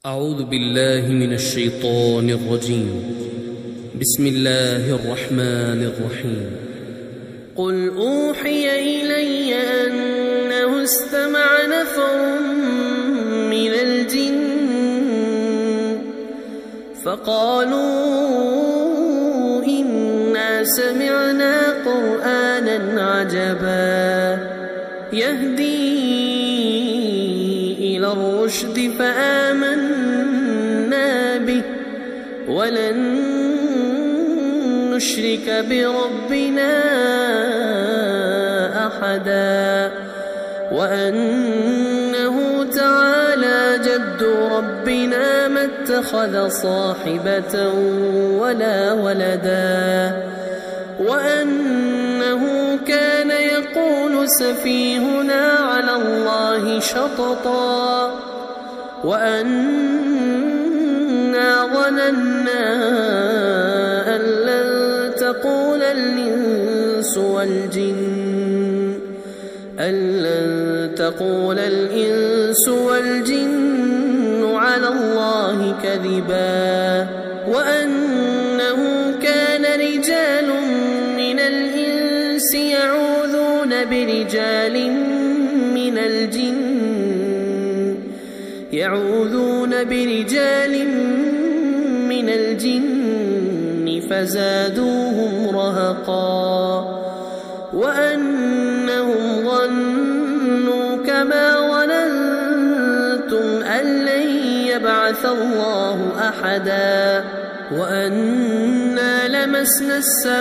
أعوذ بالله من الشيطان الرجيم. بسم الله الرحمن الرحيم. قل أوحي إلي أنه استمع نفر من الجن فقالوا إنا سمعنا قرآنا عجبا يهدي إلى الرشد فآمنا به ولن نشرك بربنا أحدا وأنه تعالى جد ربنا ما اتخذ صاحبة ولا ولدا وأنه كان يقول سفيهنا على الله شططا وأنا ظننا أن لن تقول الإنس والجن على الله كذبا وأنه كان رجال من الإنس يعوذون برجال من الجن فزادوهم رهقا وأنهم ظنوا كما ظننتم أن لن يبعث الله أحدا وأنا لمسنا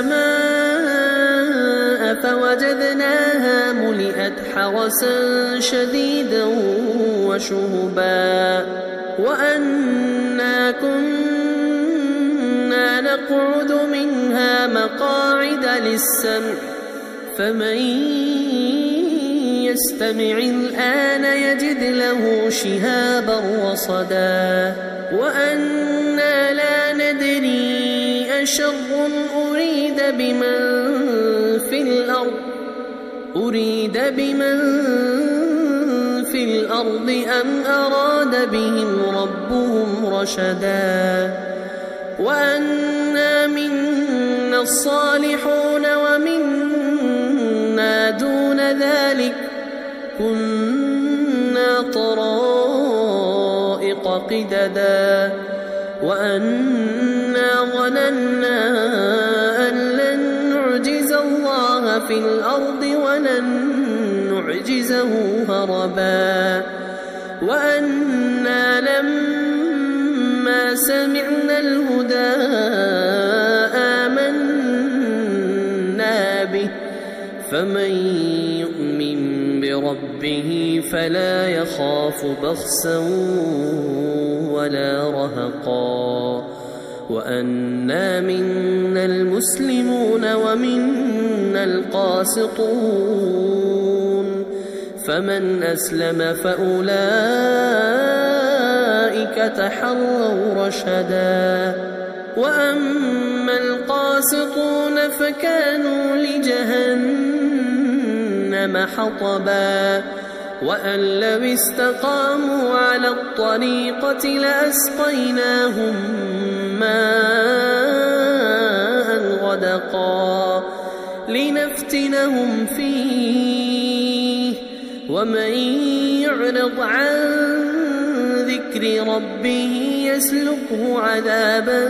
السماء فوجدناها ملئت حرسا شديدا وشهبا وأنا كنا نقعد منها مقاعد للسمع فمن يستمع الآن يجد له شهابا رصدا وأنا لا ندري أشر أريد بمن في الأرض أم أراد بهم ربهم رشدا وأنا منا الصالحون ومنا دون ذلك كنا طرائق قددا وأنا ظننا أن لن نعجز الله في الأرض ولن نعجزه هربا وأنا لما سمعنا الهدى آمنا به فمن يؤمن بربه فلا يخاف بخسا ولا رهقا وأنا منا المسلمون ومنا القاسطون فمن أسلم فأولئك تحروا رشدا وأما القاسطون فكانوا لجهنم حطبا وأن لو استقاموا على الطريقة لأسقيناهم ماء غدقا لنفتنهم فيه ومن يعرض عن ذكر ربه يسلكه عذابا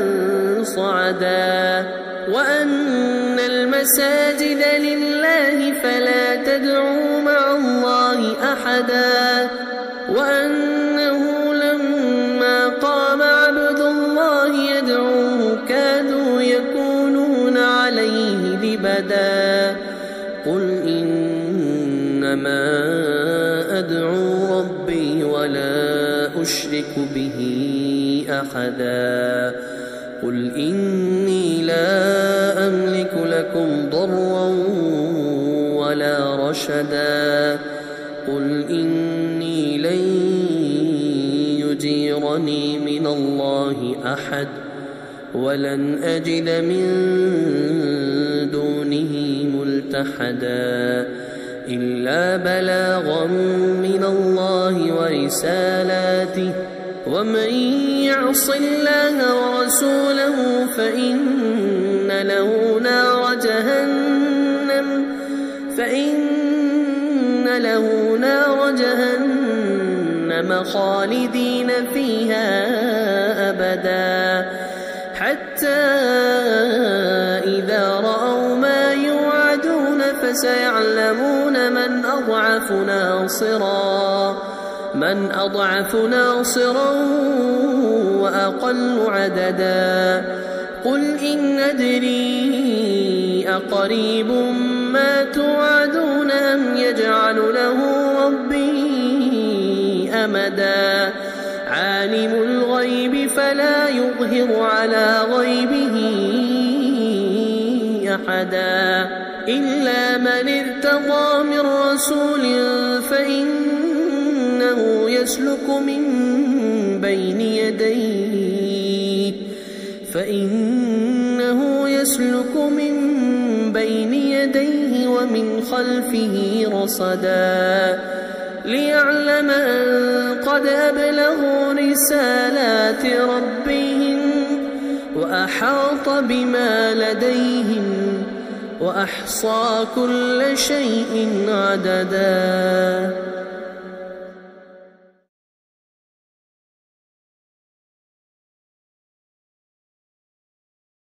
صعدا وأن المساجد لله فلا تدعوا مع الله أحدا وأنه لما قام عبد الله يدعوه كادوا يكونون عليه لبدا قل إنما أدعو ربي ولا أشرك به أحدا قل إني لا أملك لكم ضرا ولا رشدا قل إني لن يجيرني من الله أحد ولن أجد من دونه ملتحدا إلا بلاغا من الله ورسالاته ومن يعص الله ورسوله فإن له نار جهنم خالدين فيها أبدا حتى إذا رأوا ما يوعدون فسيعلمون من أضعف ناصرا وأقل عددا قل إن أدري أقريب ما توعدون أم يجعل له ربي أمدا عالم الغيب فلا يظهر على غيبه أحدا إلا من ارتضى من رسول فإنه يسلك من بين يديه ومن خلفه رصدا ليعلم أن قد أبلغوا رسالات ربهم وأحاط بما لديهم وأحصى كل شيء عددا.